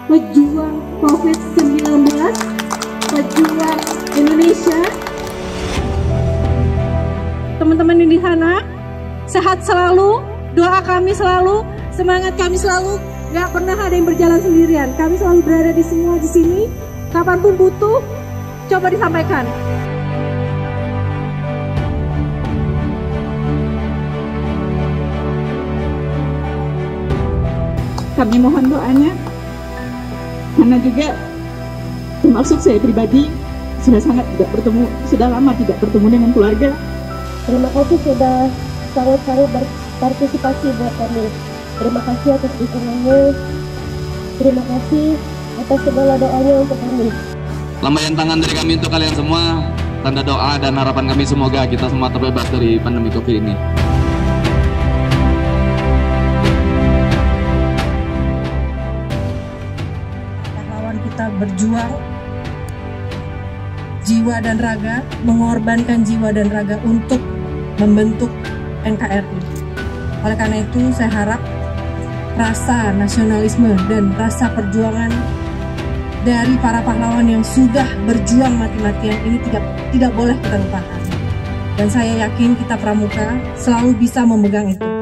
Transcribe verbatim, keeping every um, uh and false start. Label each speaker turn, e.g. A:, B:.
A: pejuang covid sembilan belas, pejuang Indonesia. Teman-teman di sana, sehat selalu, doa kami selalu, semangat kami selalu, gak pernah ada yang berjalan sendirian. Kami selalu berada di semua di sini, kapanpun butuh, coba disampaikan.
B: Kami mohon doanya, karena juga termasuk saya pribadi sudah sangat tidak bertemu, sudah lama tidak bertemu dengan keluarga.
A: Terima kasih sudah sangat-sangat berpartisipasi buat kami. Terima kasih atas dukungannya. Terima kasih atas segala doanya untuk kami.
C: Lambaian tangan dari kami untuk kalian semua. Tanda doa dan harapan kami semoga kita semua terbebas dari pandemi COVID ini.
D: Pahlawan kita berjuang jiwa dan raga, mengorbankan jiwa dan raga untuk membentuk N K R I. Oleh karena itu saya harap rasa nasionalisme dan rasa perjuangan dari para pahlawan yang sudah berjuang mati-matian ini tidak tidak boleh kita lupakan. Dan saya yakin kita Pramuka selalu bisa memegang itu.